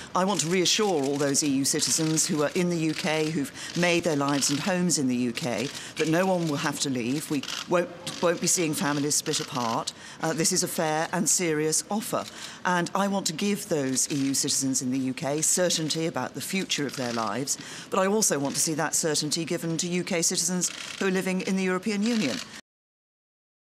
I want to reassure all those EU citizens who are in the UK, who've made their lives and homes in the UK, that no one will have to leave. We won't be seeing families split apart. This is a fair and serious offer. And I want to give those EU citizens in the UK certainty about the future of their lives, but I also want to see that certainty given to UK citizens who are living in the European Union.